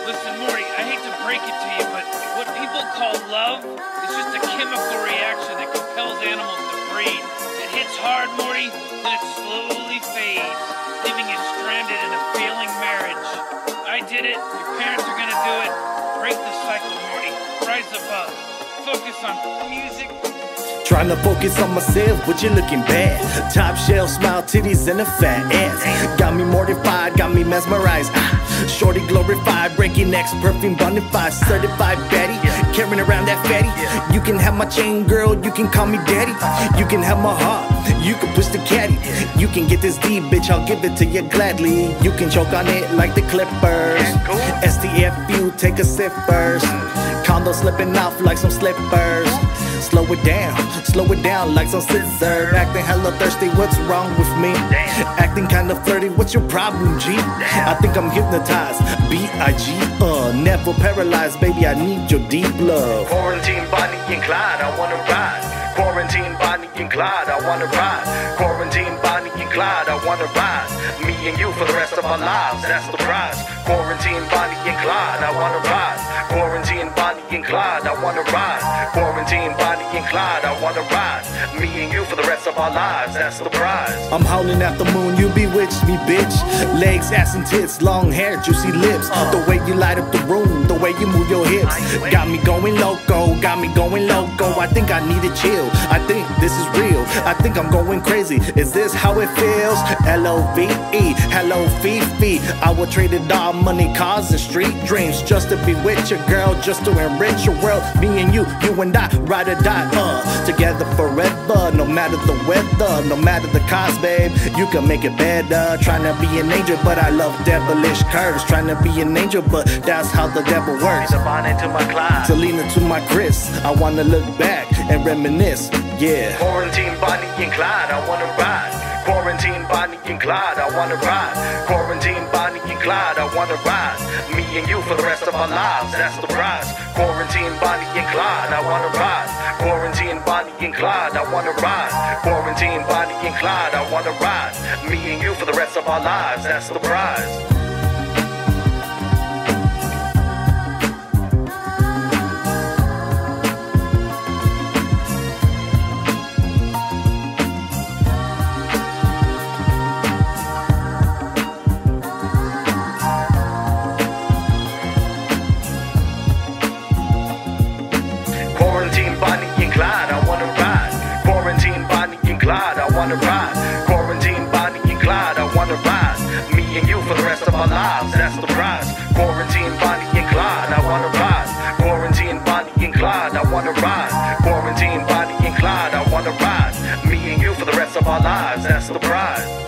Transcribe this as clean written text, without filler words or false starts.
Listen, Morty, I hate to break it to you, but what people call love is just a chemical reaction that compels animals to breed. It hits hard, Morty, then it slowly fades, leaving you stranded in a failing marriage. I did it. Your parents are gonna do it. Break the cycle, Morty. Rise above. Focus on music. Trying to focus on myself, but you're looking bad. Top shelf, smile, titties, and a fat ass. Got me mortified, got me mesmerized. Shorty glorified, breaking necks, perfume bonafide, certified baddie. Carrying around that fatty. You can have my chain, girl, you can call me daddy. You can have my heart, you can push the caddy. You can get this D, bitch, I'll give it to you gladly. You can choke on it like the Clippers. STFU, take a sip first. Condo slipping off like some slippers. Slow it down like some scissor. Acting hella thirsty, what's wrong with me? Acting kinda flirty, what's your problem, G? I think I'm hypnotized, B.I.G. Never paralyzed, baby, I need your deep love. Quarantine Bonnie and Clyde, I wanna ride. Quarantine Bonnie and Clyde, I wanna ride. Quarantine Bonnie and Clyde, I wanna ride. Me and you for the rest of our lives, that's the prize. Quarantine Bonnie and Clyde, I wanna ride. Quarantine Bonnie and Clyde, I wanna ride. Quarantine Bonnie and Clyde, I wanna ride. Me and you for the rest of our lives, that's the prize. I'm howling at the moon, you bewitched me, bitch. Legs, ass and tits, long hair, juicy lips. The way you light up the room, the way you move your hips. Got me going loco, got me going loco. I think I need a chill, I think this is real. I think I'm going crazy, is this how it feels? L-O-V-E, hello Fifi. I would trade it all, money, cars and street dreams, just to be with your girl, just to enrich your world. Me and you and I, ride or die, together forever. No matter the weather, no matter the cost, babe, you can make it better. Trying to be an angel, but I love devilish curves. Trying to be an angel, but that's how the devil works. Bonnie to my Clyde, Selena to my Chris. I wanna look back and reminisce, yeah. Quarantine Bonnie and Clyde, I wanna ride. Quarantine Bonnie and Clyde, I wanna ride. Quarantine Bonnie and Clyde, I wanna ride. Me and you for the rest of our lives, that's the prize. Quarantine Bonnie and Clyde, I wanna ride. Quarantine Bonnie and Clyde, I wanna ride. Quarantine Bonnie and Clyde, I wanna ride. Me and you for the rest of our lives, that's the prize. Quarantine Bonnie and Clyde, I wanna ride. Quarantine Bonnie and Clyde, I wanna ride. Quarantine Bonnie and Clyde, I wanna ride. Me and you for the rest of our lives, that's the prize. Quarantine Bonnie and Clyde, I wanna ride. Quarantine Bonnie and Clyde, I wanna ride. Quarantine Bonnie and Clyde, I wanna ride. Me and you for the rest of our lives, that's the prize.